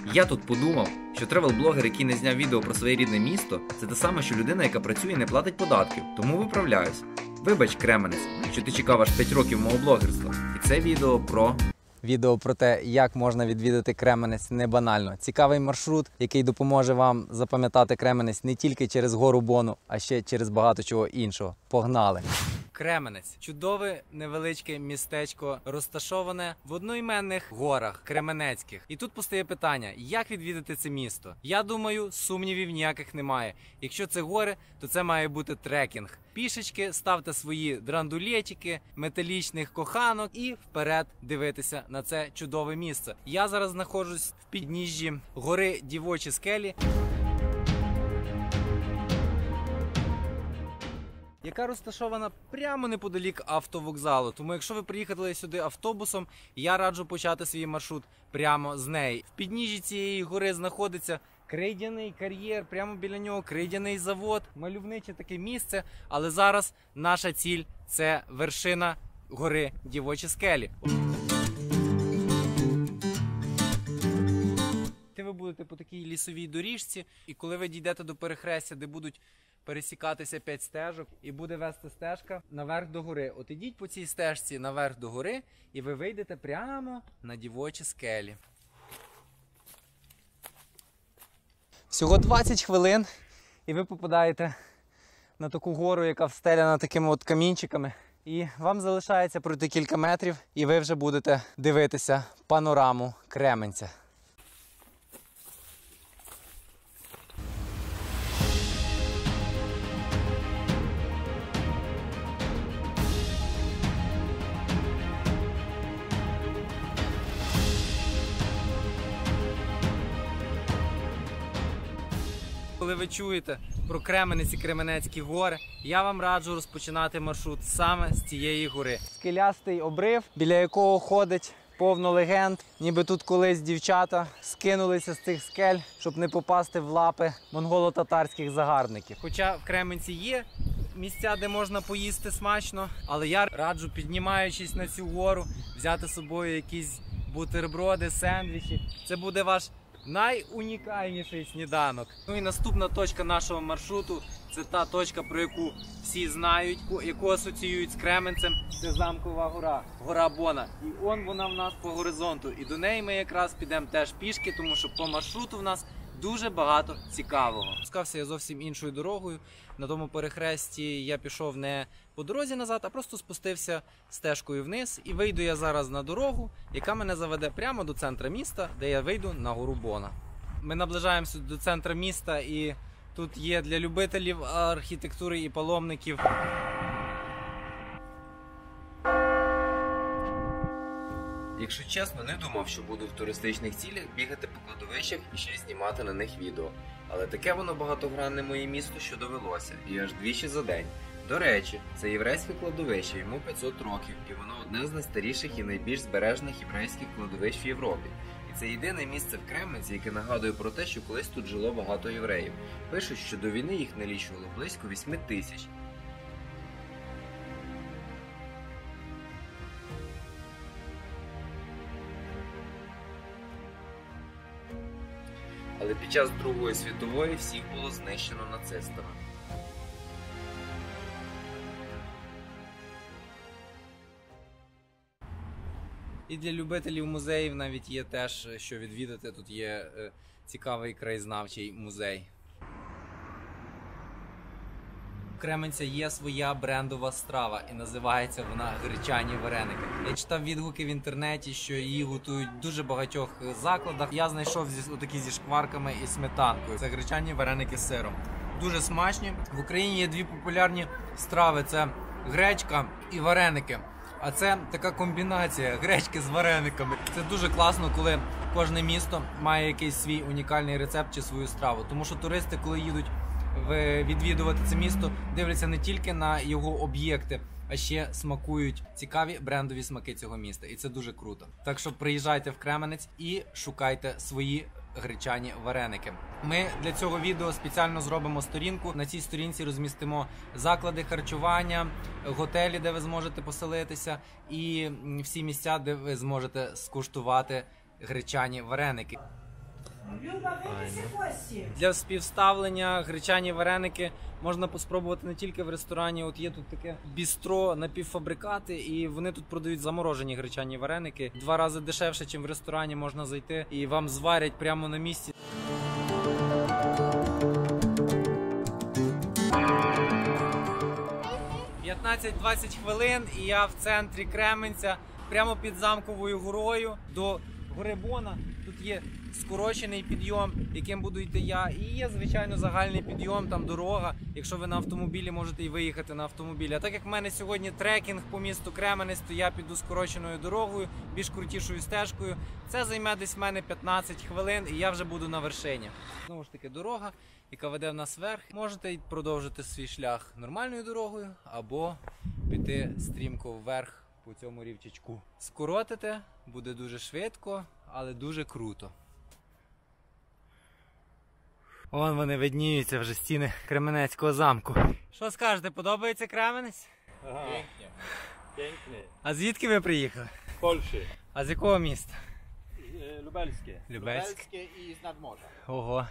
Я тут подумав, що тревел-блогер, який не зняв відео про своє рідне місто, це те саме, що людина, яка працює і не платить податків. Тому виправляюсь. Вибач, Кременець, що ти чекав аж 5 років мого блогерства. І це відео про те, як можна відвідати Кременець не банально. Цікавий маршрут, який допоможе вам запам'ятати Кременець не тільки через гору Бону, а ще через багато чого іншого. Погнали! Кременець – чудове невеличке містечко, розташоване в одноіменних горах Кременецьких. І тут постає питання, як відвідати це місто? Я думаю, сумнівів ніяких немає. Якщо це гори, то це має бути трекінг. Пішечки, ставте свої драндулетики, металічних коханок і вперед дивитися на це чудове місце. Я зараз знаходжусь в підніжжі гори Дівочі Скелі, яка розташована прямо неподалік автовокзалу. Тому якщо ви приїхали сюди автобусом, я раджу почати свій маршрут прямо з неї. В підніжжі цієї гори знаходиться крейдяний кар'єр, прямо біля нього крейдяний завод, мальовниче таке місце. Але зараз наша ціль – це вершина гори Дівочі Скелі. Ви будете по такій лісовій доріжці, і коли ви дійдете до перехрестя, де будуть пересікатися 5 стежок, і буде вести стежка наверх до гори. От ідіть по цій стежці наверх до гори, і ви вийдете прямо на Дівочі Скелі. Всього 20 хвилин, і ви попадаєте на таку гору, яка встеляна такими от камінчиками. І вам залишається пройти кілька метрів, і ви вже будете дивитися панораму Кременця. Коли ви чуєте про Кременець і Кременецькі гори, я вам раджу розпочинати маршрут саме з цієї гори. Скелястий обрив, біля якого ходить повно легенд, ніби тут колись дівчата скинулися з цих скель, щоб не попасти в лапи монголо-татарських загарбників. Хоча в Кременці є місця, де можна поїсти смачно, але я раджу, піднімаючись на цю гору, взяти з собою якісь бутерброди, сендвічі. Це буде ваш найунікальніший сніданок. Ну і наступна точка нашого маршруту – це та точка, про яку всі знають, яку асоціюють з Кременцем. Це замкова гора, гора Бона. І вона в нас по горизонту. І до неї ми якраз підемо теж пішки, тому що по маршруту в нас дуже багато цікавого. Спускався я зовсім іншою дорогою. На тому перехресті я пішов не по дорозі назад, а просто спустився стежкою вниз. І вийду я зараз на дорогу, яка мене заведе прямо до центра міста, де я вийду на гору Бона. Ми наближаємося до центру міста, і тут є для любителів архітектури і паломників Якщо чесно, не думав, що буду в туристичних цілях бігати по кладовищах і ще знімати на них відео. Але таке воно багатогранне моє місто, що довелося, і аж двічі за день. До речі, це єврейське кладовище, йому 500 років, і воно одне з найстаріших і найбільш збережених єврейських кладовищ в Європі. І це єдине місце в Кременці, яке нагадує про те, що колись тут жило багато євреїв. Пишуть, що до війни їх налічувало близько 8 тисяч. Але під час Другої світової всіх було знищено нацистами. І для любителів музеїв навіть є теж, що відвідати. Тут є цікавий краєзнавчий музей. У Кременця є своя брендова страва і називається вона гречані вареники. Я читав відгуки в інтернеті, що її готують в дуже багатьох закладах. Я знайшов такі зі шкварками і сметанкою. Це гречані вареники з сиром. Дуже смачні. В Україні є дві популярні страви – це гречка і вареники. А це така комбінація гречки з варениками. Це дуже класно, коли кожне місто має якийсь свій унікальний рецепт чи свою страву. Тому що туристи, коли їдуть відвідувати це місто, дивляться не тільки на його об'єкти, а ще смакують цікаві брендові смаки цього міста. І це дуже круто. Так що приїжджайте в Кременець і шукайте свої гречані вареники. Ми для цього відео спеціально зробимо сторінку. На цій сторінці розмістимо заклади харчування, готелі, де ви зможете поселитися, і всі місця, де ви зможете скуштувати гречані вареники. Для співставлення гречані вареники можна спробувати не тільки в ресторані. От є тут таке бістро, напівфабрикати, і вони тут продають заморожені гречані вареники. 2 рази дешевше, ніж в ресторані, можна зайти і вам зварять прямо на місці. – 15-20 хвилин і я в центрі Кременця, прямо під Замковою горою до гори Бона. Тут є скорочений підйом, яким буду йти я, і є, звичайно, загальний підйом, там дорога. Якщо ви на автомобілі, можете і виїхати на автомобілі. А так як в мене сьогодні трекінг по місту Кременець, то я піду скороченою дорогою, більш крутішою стежкою. Це займе десь в мене 15 хвилин і я вже буду на вершині. Знову ж таки, дорога, яка веде в нас вверх. Можете продовжити свій шлях нормальною дорогою або піти стрімко вверх по цьому рівчачку. Скоротите, буде дуже швидко, але дуже круто. Вон вони видніються вже стіни Кременецького замку. Що скажете, подобається Кременець? Ага. Piękny. А звідки ви приїхали? Z Polski. А з якого міста? Lubelskie. Любецьке. I z nadmorza. Ого.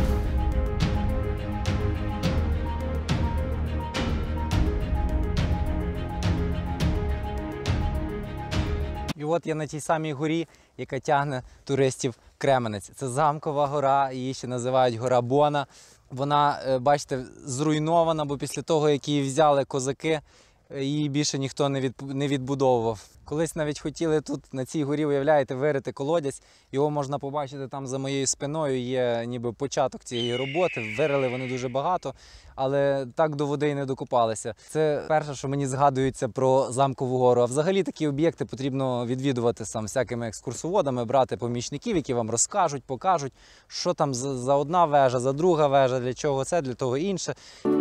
І от я на тій самій горі, яка тягне туристів в Кременець. Це Замкова гора, її ще називають гора Бона. Вона, бачите, зруйнована, бо після того, як її взяли козаки, її більше ніхто не відбудовував. Колись навіть хотіли тут, на цій горі, уявляєте, вирити колодязь. Його можна побачити там за моєю спиною, є ніби початок цієї роботи. Вирили вони дуже багато, але так до води і не докопалися. Це перше, що мені згадується про Замкову гору. А взагалі такі об'єкти потрібно відвідувати сам всякими екскурсоводами, брати помічників, які вам розкажуть, покажуть, що там за одна вежа, за друга вежа, для чого це, для того інше.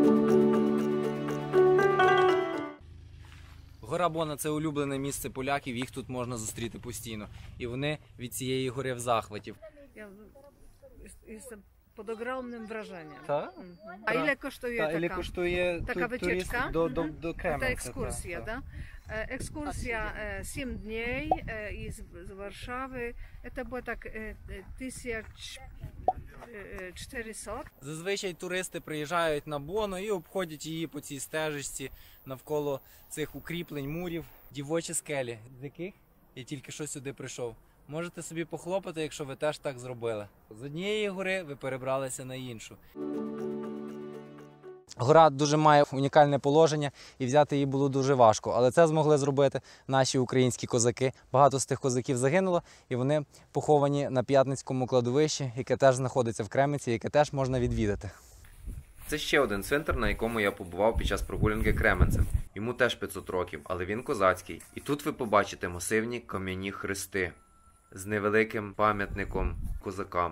Гора Бона – це улюблене місце поляків, їх тут можна зустріти постійно. І вони від цієї гори в захваті. Я jestem pod ogromnym wrażeniem. Tak? A ile kosztuje Ile kosztuje taka wycieczka? do Kremlin? Ta ekskursja, tak? Ekskursja 7 dni z Warszawy. To było tak 1400. Зазвичай туристи приїжджають на Бону і обходять її по цій стежечці навколо цих укріплень, мурів. Дівочі скелі, з яких я тільки що сюди прийшов. Можете собі похлопати, якщо ви теж так зробили. З однієї гори ви перебралися на іншу. Гора дуже має унікальне положення і взяти її було дуже важко. Але це змогли зробити наші українські козаки. Багато з тих козаків загинуло і вони поховані на П'ятницькому кладовищі, яке теж знаходиться в Кременці, яке теж можна відвідати. Це ще один цвинтар, на якому я побував під час прогулянки Кременцем. Йому теж 500 років, але він козацький. І тут ви побачите масивні кам'яні хрести з невеликим пам'ятником козакам.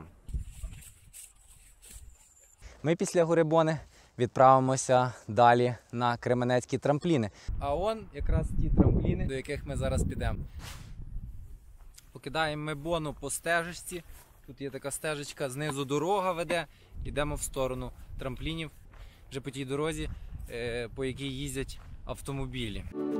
Ми після гори Бони відправимося далі на кременецькі трампліни. А он якраз ті трампліни, до яких ми зараз підемо. Покидаємо ми Бону по стежечці. Тут є така стежечка, знизу дорога веде. Йдемо в сторону трамплінів, вже по тій дорозі, по якій їздять автомобілі.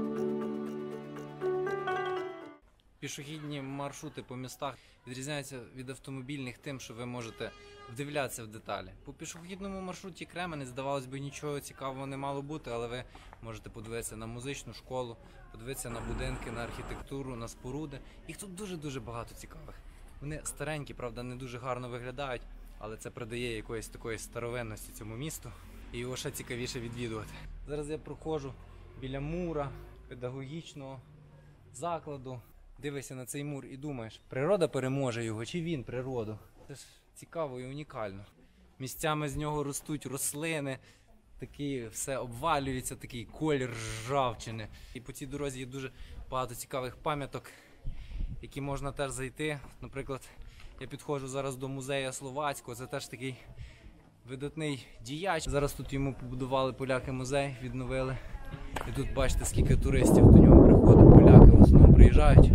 Пішохідні маршрути по містах відрізняються від автомобільних тим, що ви можете вдивлятися в деталі. По пішохідному маршруті Кременець, здавалось би, нічого цікавого не мало бути, але ви можете подивитися на музичну школу, подивитися на будинки, на архітектуру, на споруди. Їх тут дуже-дуже багато цікавих. Вони старенькі, правда, не дуже гарно виглядають, але це придає якоїсь такої старовинності цьому місту і його ще цікавіше відвідувати. Зараз я проходжу біля мура педагогічного закладу. Дивишся на цей мур і думаєш, природа переможе його чи він природу? Це ж цікаво і унікально. Місцями з нього ростуть рослини, такі все обвалюється, такий колір ржавчини. І по цій дорозі є дуже багато цікавих пам'яток, які можна теж зайти. Наприклад, я підходжу зараз до музею Словацького, це теж такий видатний діяч. Зараз тут йому побудували поляки музей, відновили. І тут бачите, скільки туристів до нього приходить, поляки в основному приїжджають.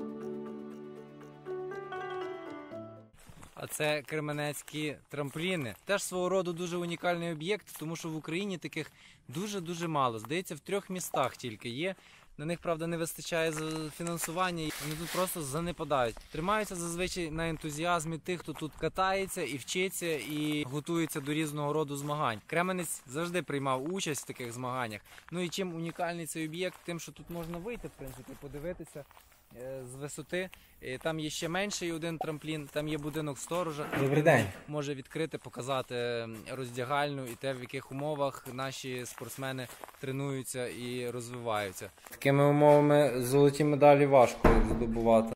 А це кременецькі трампліни. Теж свого роду дуже унікальний об'єкт, тому що в Україні таких дуже-дуже мало. Здається, в 3 містах тільки є. На них, правда, не вистачає фінансування, і вони тут просто занепадають. Тримаються зазвичай на ентузіазмі тих, хто тут катається і вчиться, і готується до різного роду змагань. Кременець завжди приймав участь в таких змаганнях. Ну і чим унікальний цей об'єкт? Тим, що тут можна вийти, в принципі, подивитися з висоти. Там є ще менший один трамплін, там є будинок сторожа. Добрий день. Може відкрити, показати роздягальню і те, в яких умовах наші спортсмени тренуються і розвиваються. Такими умовами золоті медалі важко здобувати.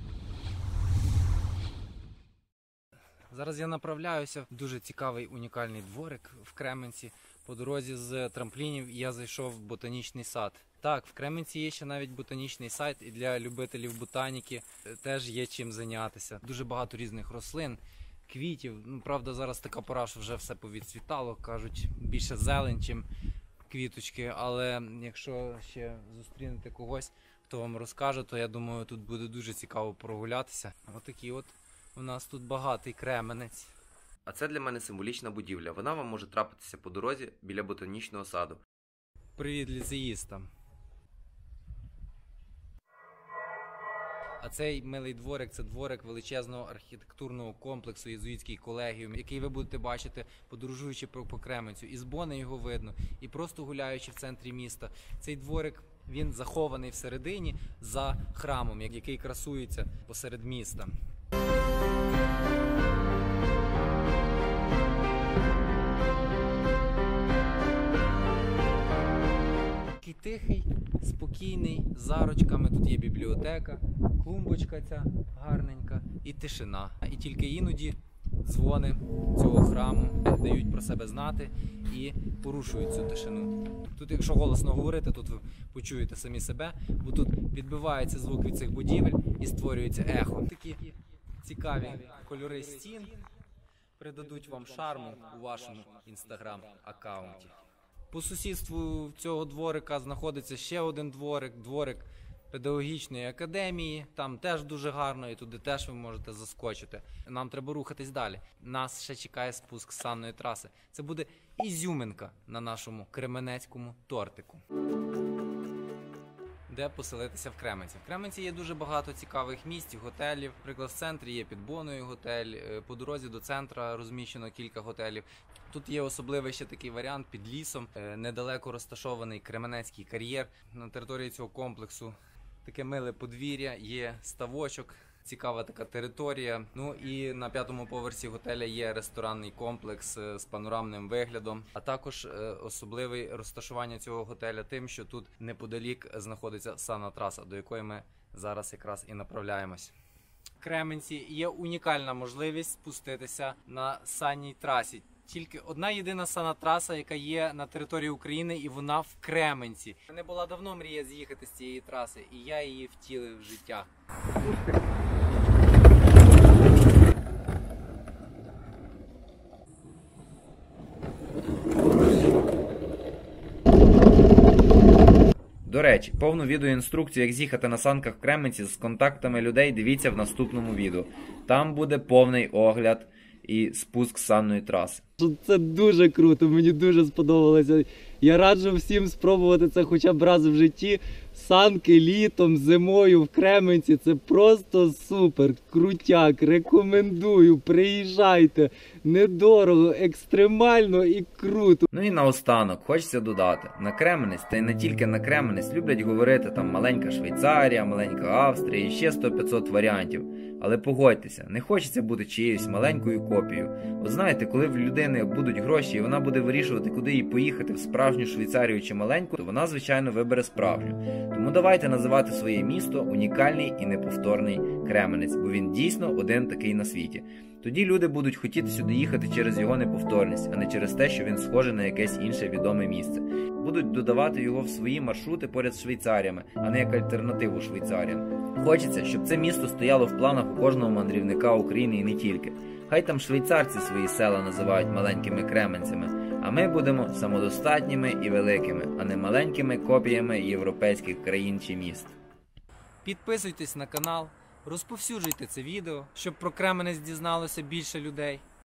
Зараз я направляюся в дуже цікавий унікальний дворик в Кременці. По дорозі з трамплінів я зайшов в ботанічний сад. Так, в Кременці є ще навіть ботанічний сайт, і для любителів ботаніки теж є чим зайнятися. Дуже багато різних рослин, квітів. Ну, правда, зараз така пора, що вже все повідцвітало, кажуть, більше зелень, чим квіточки. Але якщо ще зустрінете когось, хто вам розкаже, то я думаю, тут буде дуже цікаво прогулятися. Отакий от у нас тут багатий Кременець. А це для мене символічна будівля. Вона вам може трапитися по дорозі біля ботанічного саду. Привіт ліцеїстам. А цей милий дворик – це дворик величезного архітектурного комплексу єзуїтський колегіум, який ви будете бачити, подорожуючи по Кременцю. Із Бони його видно, і просто гуляючи в центрі міста. Цей дворик, він захований всередині за храмом, який красується посеред міста. Такий тихий, спокійний, з зарочками. Тут є бібліотека, клумбочка ця гарненька і тишина. І тільки іноді дзвони цього храму дають про себе знати і порушують цю тишину. Тут, якщо голосно говорити, тут ви почуєте самі себе, бо тут відбивається звук від цих будівель і створюється ехо. Такі цікаві кольори стін придадуть вам шарму у вашому інстаграм-аккаунті. По сусідству цього дворика знаходиться ще один дворик, дворик педагогічної академії. Там теж дуже гарно і туди теж ви можете заскочити. Нам треба рухатись далі. Нас ще чекає спуск з санної траси. Це буде ізюминка на нашому кременецькому тортику. Де поселитися в Кременці. В Кременці є дуже багато цікавих місць, готелів. Наприклад, в центрі є під Боною готель, по дорозі до центра розміщено кілька готелів. Тут є особливий ще такий варіант під лісом, недалеко розташований Кременецький кар'єр. На території цього комплексу таке миле подвір'я, є ставочок, цікава така територія. Ну і на 5-му поверсі готеля є ресторанний комплекс з панорамним виглядом, а також особливе розташування цього готеля тим, що тут неподалік знаходиться санна траса, до якої ми зараз якраз і направляємось. В Кременці є унікальна можливість спуститися на санній трасі. Тільки одна єдина санна траса, яка є на території України, і вона в Кременці. У мене була давно мрія з'їхати з цієї траси, і я її втілив в життя. До речі, повну відеоінструкцію, як з'їхати на санках в Кременці з контактами людей, дивіться в наступному відео. Там буде повний огляд і спуск з санної траси. Це дуже круто, мені дуже сподобалося. Я раджу всім спробувати це хоча б раз в житті. Санки літом, зимою в Кременці – це просто супер, крутяк, рекомендую, приїжджайте, недорого, екстремально і круто. Ну і наостанок, хочеться додати, на Кременець, та й не тільки на Кременець, люблять говорити там маленька Швейцарія, маленька Австрія і ще 100-500 варіантів. Але погодьтеся, не хочеться бути чиєюсь маленькою копією. От знаєте, коли в людини будуть гроші і вона буде вирішувати, куди їй поїхати, в справжню Швейцарію чи маленьку, то вона, звичайно, вибере справжню. Тому давайте називати своє місто унікальний і неповторний Кременець, бо він дійсно один такий на світі. Тоді люди будуть хотіти сюди їхати через його неповторність, а не через те, що він схожий на якесь інше відоме місце. Будуть додавати його в свої маршрути поряд з Швейцаріями, а не як альтернативу Швейцаріям. Хочеться, щоб це місто стояло в планах у кожного мандрівника України і не тільки. Хай там швейцарці свої села називають маленькими кременцями, а ми будемо самодостатніми і великими, а не маленькими копіями європейських країн чи міст. Підписуйтесь на канал, розповсюджуйте це відео, щоб про Кременець дізналося більше людей.